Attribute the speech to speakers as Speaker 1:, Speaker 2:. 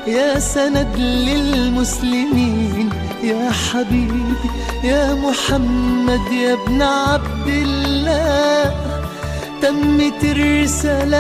Speaker 1: يا سند للمسلمين، يا حبيبي يا محمد يا ابن عبد الله، تمت الرسالة